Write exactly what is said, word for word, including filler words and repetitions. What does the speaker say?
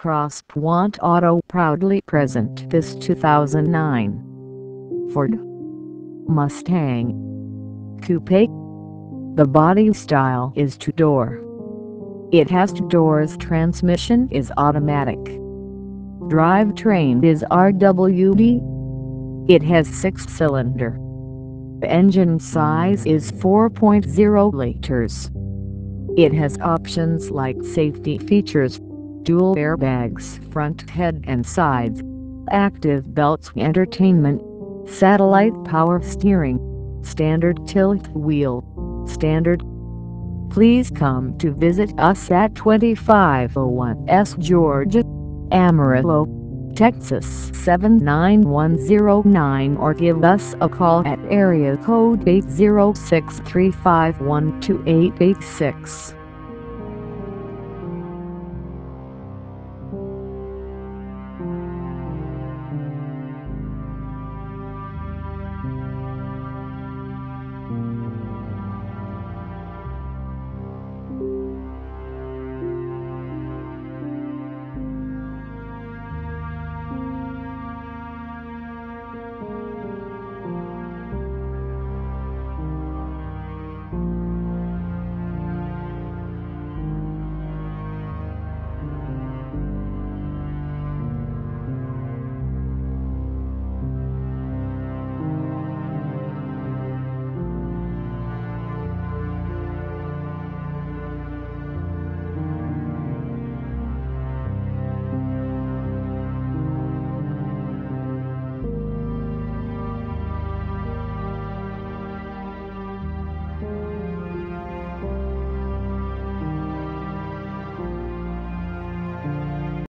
Cross Pointe Auto proudly present this two thousand nine Ford Mustang Coupe. The body style is two-door. It has two doors. Transmission is automatic. Drivetrain is R W D. It has six-cylinder. Engine size is four point oh liters. It has options like safety features, dual airbags front, head and sides, active belts, entertainment, satellite power steering, standard tilt wheel, standard. Please come to visit us at twenty-five oh one S Georgia, Amarillo, Texas seven nine one zero nine, or give us a call at area code eight zero six, three five one, two eight eight six.